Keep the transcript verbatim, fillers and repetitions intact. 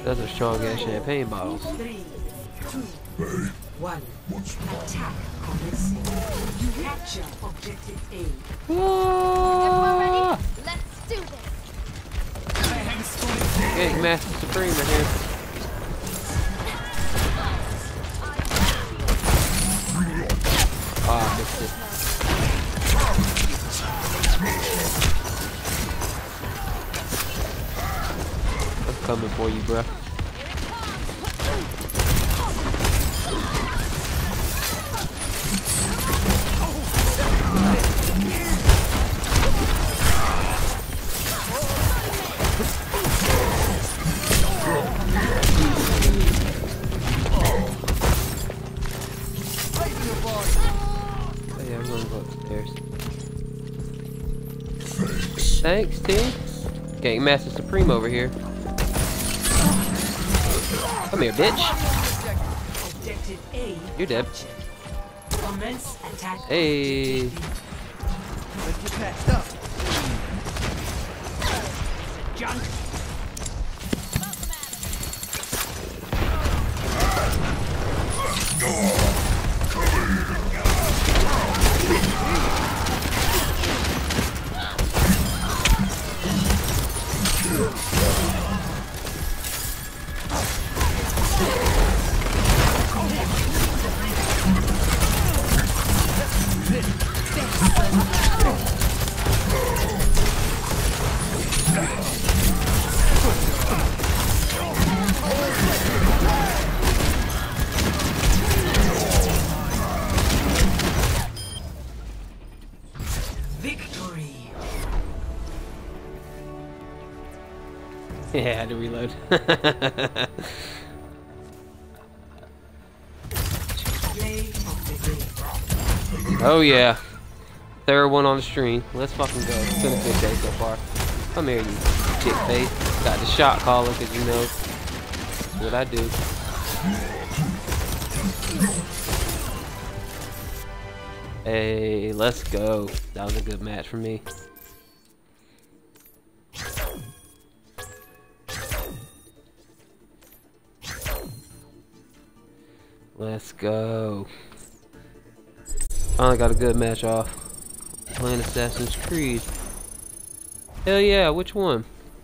Those are strong ass champagne bottles. Three, two, one. Attack commencing. Capture objective A. Everyone ready? Let's do this. Getting Master Supreme right here. Ah, oh, I missed it. I'm coming for you, bruh. Thanks, team. Gang Master Supreme over here. Come here, bitch. You're dead. Hey. Let's get patched up. Junk. Yeah, I had to reload. Oh yeah. Third one on the stream. Let's fucking go. It's been a good day so far. Come here, you shit face. Got the shot caller because you know what I do. Hey, let's go. That was a good match for me. Let's go. Finally got a good match off. Playing Assassin's Creed. Hell yeah, which one?